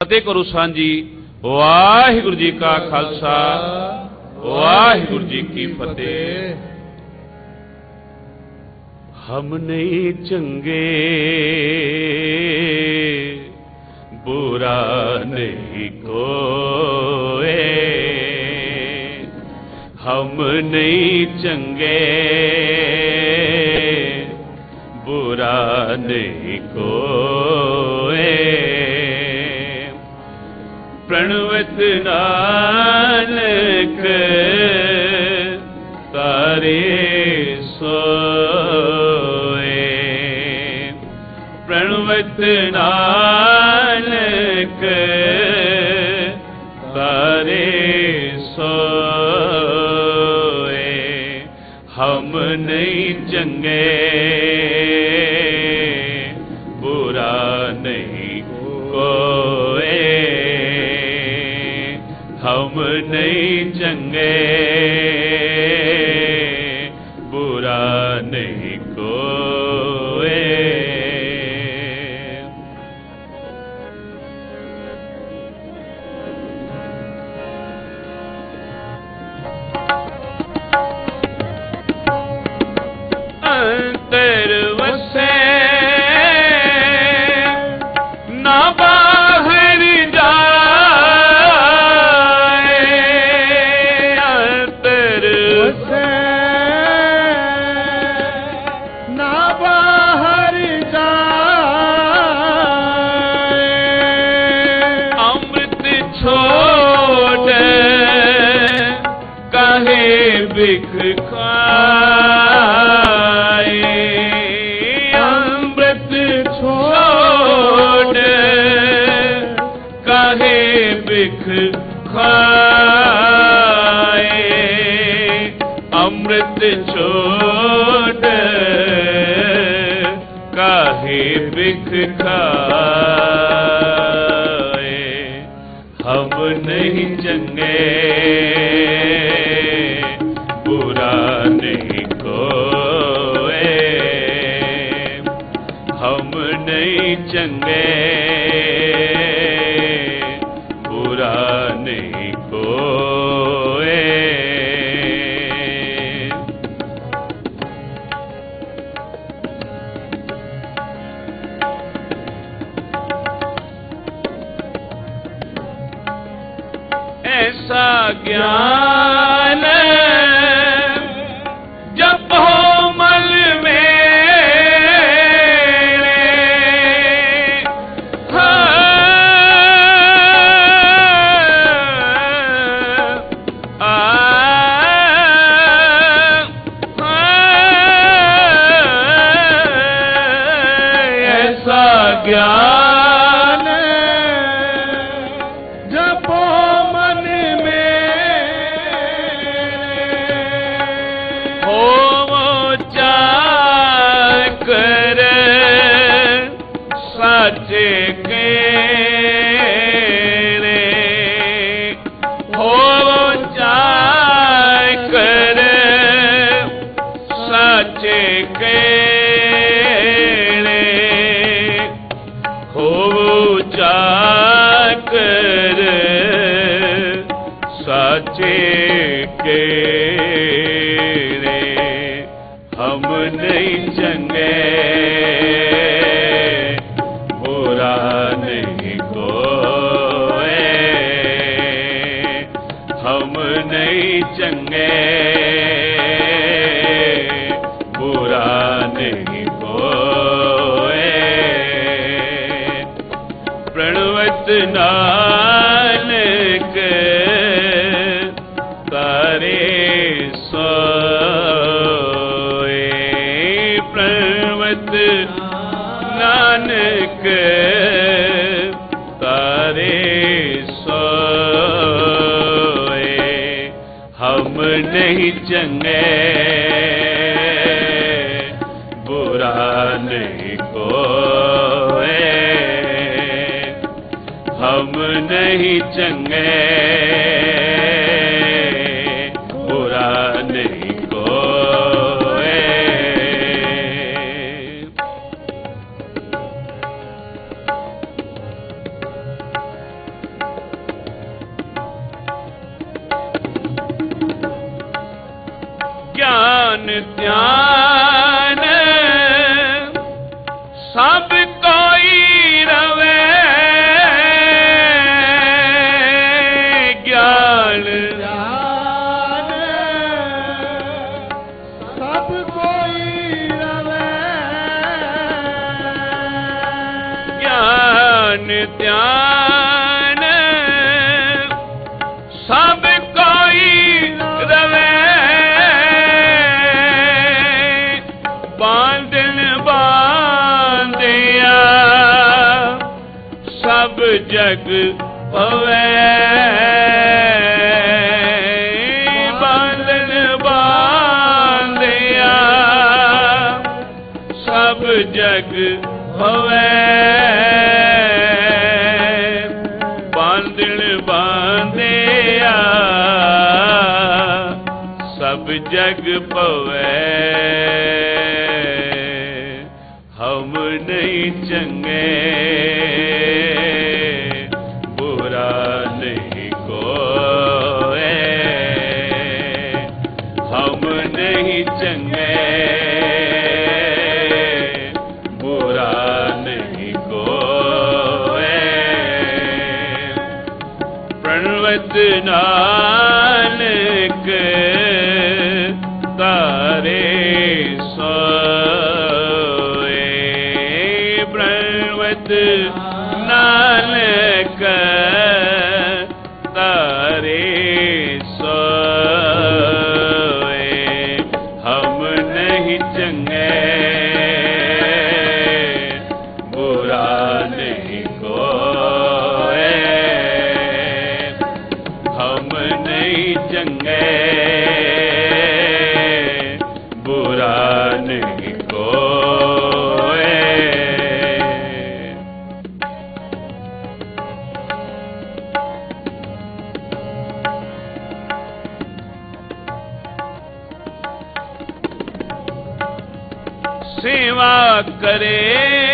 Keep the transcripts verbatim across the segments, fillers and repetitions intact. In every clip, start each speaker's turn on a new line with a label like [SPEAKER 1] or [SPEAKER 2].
[SPEAKER 1] फतेह करो सांझी। वाहिगुरु जी का खालसा, वाहिगुरु जी की फतेह। हम नहीं चंगे बुरा नहीं कोई, हम नहीं चंगे बुरा नहीं कोई। प्रणवत नानक तारे सोए, प्रणवत नानक तारे सोए। हम नहीं चंगे बुरा नहीं कोई, हम नहीं चंगे बुरा नहीं कोई। अंतर वसे ना बाहर जाए, अंतर वसे ना बाहर जाए। अमृत छोड़ काहे बिख खाए, अमृत छोड़ काहे बिख खाए। अमृत छोड़ काहे बिख खाए। हम नहीं चंगे बुरा नहीं कोई, हम नहीं चंगे बुरा नहीं कोई। ऐसा ज्ञान जब हो मल मेरे, हाँ, आ, ऐसा ज्ञान जब हो मन में हो जाकर साचे के रे, हो जाकर साचे के रे, हो जाकर साचे के रे। हम नहीं चंगे बुरा नहीं कोई, हम नहीं चंगे बुरा नहीं कोई। प्रणवत नानक तारे सोए, प्रणवत नानक तारे सोए। हम नहीं चंगे बुरा नहीं कोई, हम नहीं चंगे बुरा नहीं कोई। ज्ञान ध्यान सब कोई रवे, ज्ञान
[SPEAKER 2] ज्ञान सब कोई रवे,
[SPEAKER 1] ज्ञान ध्यान सब कोई रवे, बांधन बांधिया सब जग पवे, बांधन बांधिया सब जग पवे, बांधन बांधिया सब जग पवे, हम नहीं चंगे बुरा नहीं कोई, हम नहीं चंगे बुरा नहीं कोई, प्रणवत नानक तारे सोए, प्रणवत नानक तारे सोए, हम नहीं चंगे बुरा नहीं कोई, हम नहीं चंगे बुरा नहीं कोई। सेवा करे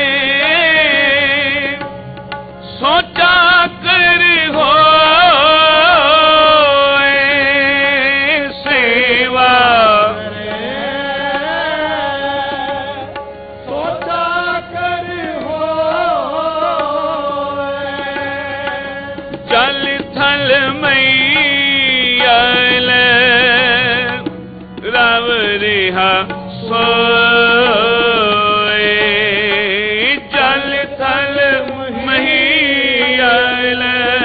[SPEAKER 1] सोचा कर हो, सेवा
[SPEAKER 2] सोचा कर हो,
[SPEAKER 1] जल थल मैयल रव रिहा सोए, जल थल मैयल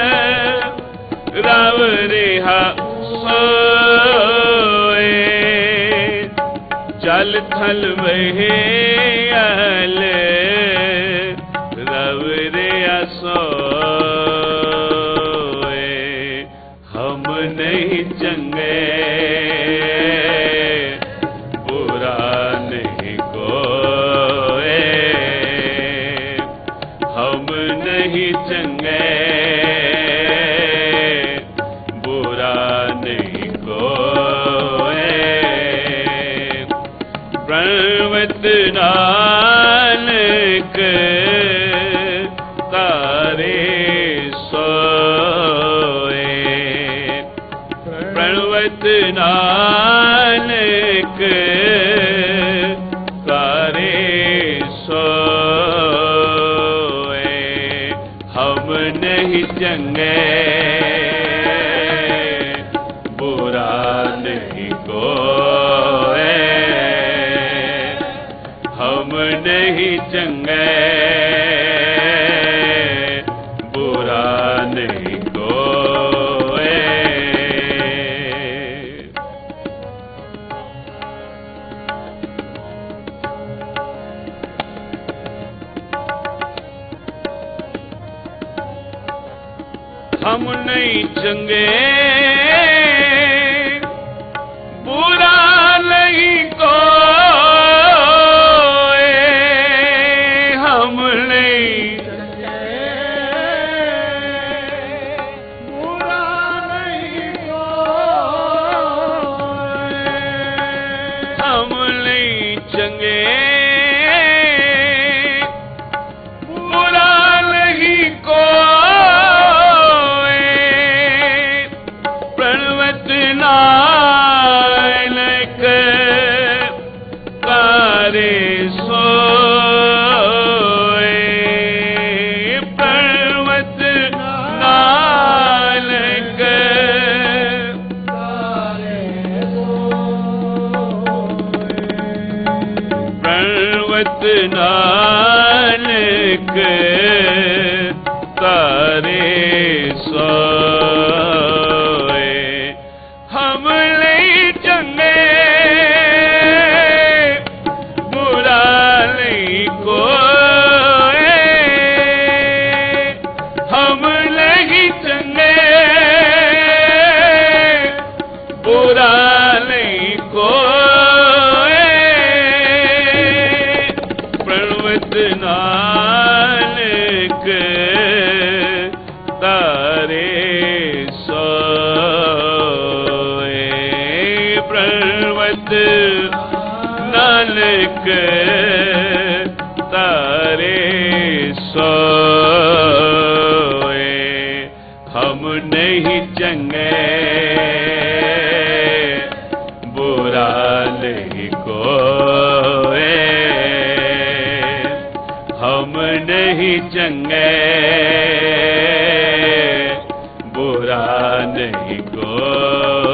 [SPEAKER 1] रव रिहा सोए, जल थल मैयल रव रिहा सोए, हम नहीं चंगे बुरा नहीं कोई, हम नहीं चंगे बुरा नहीं कोई, प्रणवत नानक तारे सोए, प्रणवत नानक तारे सोए, हम नहीं चंगे बुरा नहीं कोई, हम नहीं चंगे बुरा नहीं कोई। हम नहीं चंगे बुरा नहीं कोई, हम नहीं
[SPEAKER 2] बुरा नहीं कोई,
[SPEAKER 1] हम नहीं चंगे बुरा नहीं कोई, प्रणवत नानक सोए हम नहीं चंगे बुरा नहीं कोई हम नहीं चंगे बुरा नहीं कोई प्रणवत नानक तारे सोए प्रणवत नानक तारे सोए हम नहीं चंगे बुरा नहीं कोई हम नहीं चंगे बुरा नहीं कोई